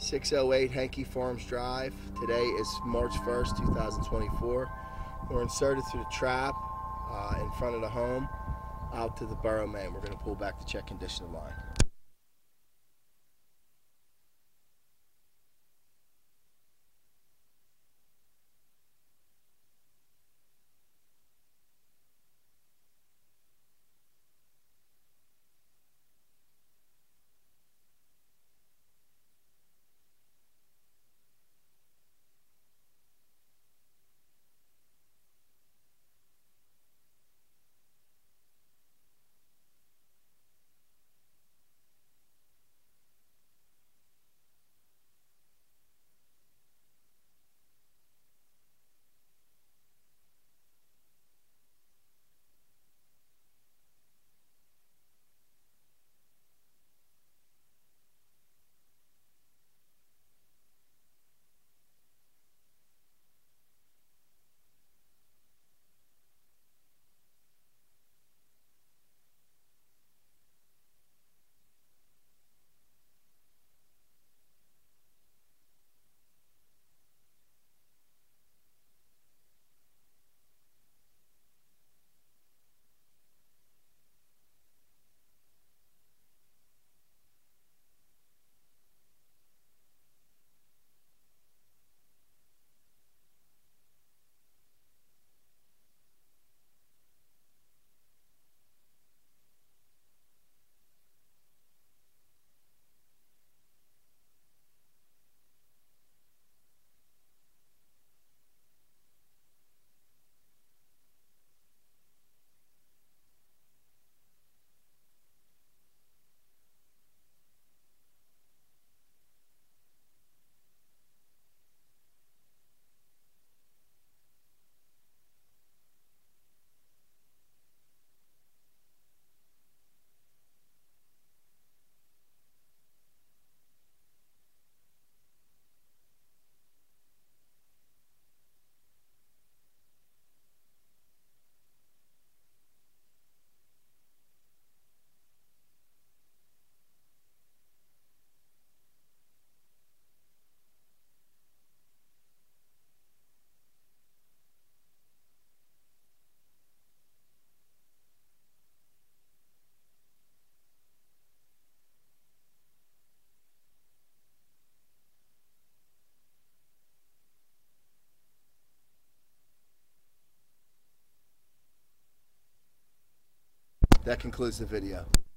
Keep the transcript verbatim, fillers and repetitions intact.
six oh eight Henke Farms Drive. Today is March first, two thousand twenty-four. We're inserted through the trap uh, in front of the home out to the burrow main. We're going to pull back the check conditioner line. That concludes the video.